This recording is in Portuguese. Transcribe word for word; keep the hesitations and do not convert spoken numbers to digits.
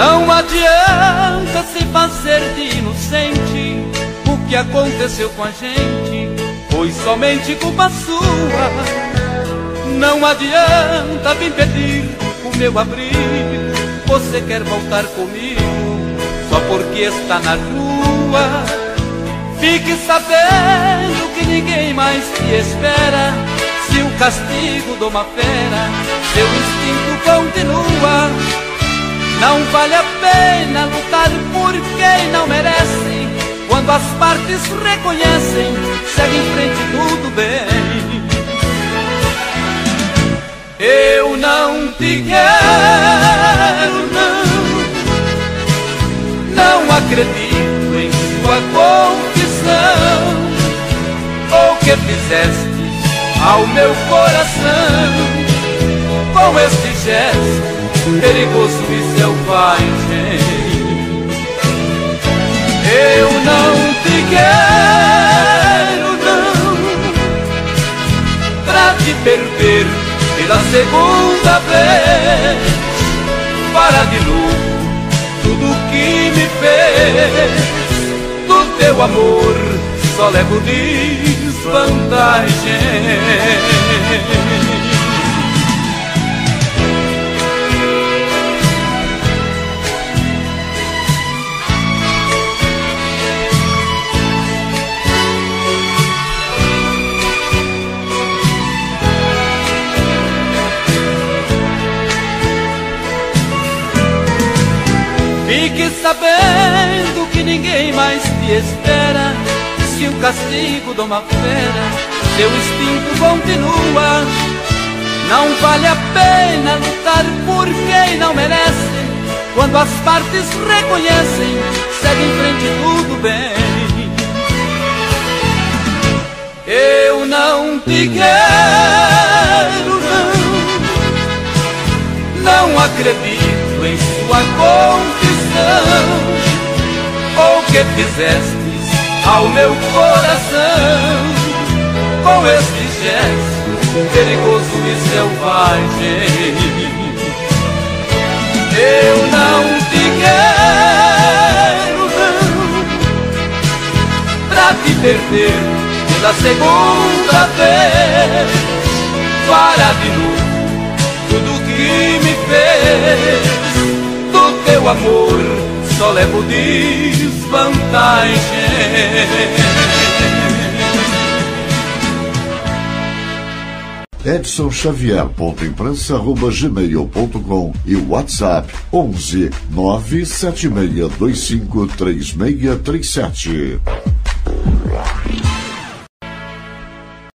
Não adianta se fazer de inocente, o que aconteceu com a gente foi somente culpa sua. Não adianta vir pedir o meu abrigo, você quer voltar comigo só porque está na rua. Fique sabendo que ninguém mais te espera, se o castigo de uma fera seu instinto continua. Não vale a pena lutar por quem não merece, quando as partes reconhecem, segue em frente tudo bem. Eu não te quero, não, não acredito em sua confissão, ou que fizeste ao meu coração, com este gesto perigoso e selvagem. Eu não te quero, não, pra te perder pela segunda vez. Para de novo tudo que me fez, do teu amor só levo desvantagem. Fique sabendo que ninguém mais te espera, se o castigo de uma fera seu instinto continua. Não vale a pena lutar por quem não merece, quando as partes reconhecem, segue em frente tudo bem. Eu não te quero, não, não acredito em sua confissão, ou que fizestes ao meu coração, com este gesto perigoso e selvagem. Eu não te quero, não, pra te perder pela segunda vez. Para de novo tudo que me fez, do teu amor só levo desvantagem. Edson Xavier ponto imprensa arroba gmail ponto com e WhatsApp onze nove sete seis dois cinco três seis três sete.